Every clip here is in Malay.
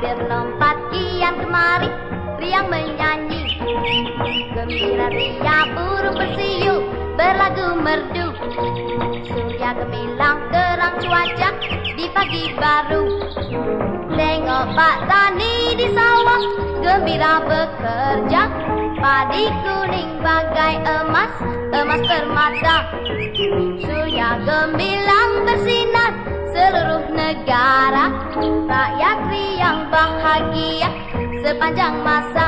sambil lompat kian kemari, riang menyanyi. Gembira ria burung bersiul, berlagu merdu. Surya gemilang terang cuaca di pagi baru. Tengok Pak Tani di sawah gembira bekerja. Padi kuning bagai emas, emas permata. Surya gemilang bersinar seluruh negara. Rakyat riang bahagia sepanjang masa.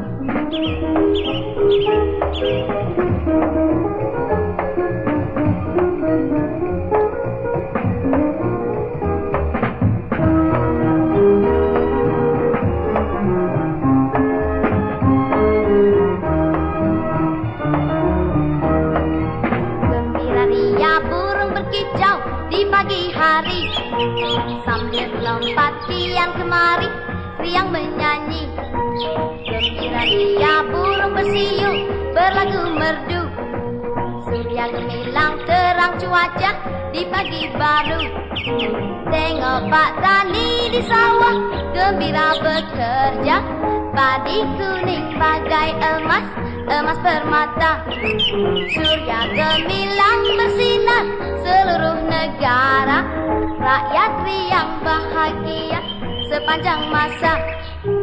Gembira ria burung berkicau di pagi hari, sambil lompat kian kemari, riang menyanyi. Gembira ria burung bersiul, berlagu merdu. Surya gemilang terang cuaca di pagi baru. Tengok Pak Tani di sawah gembira bekerja. Padi kuning bagai emas, emas permata. Surya gemilang bersinar seluruh negara. Rakyat riang bahagia sepanjang masa.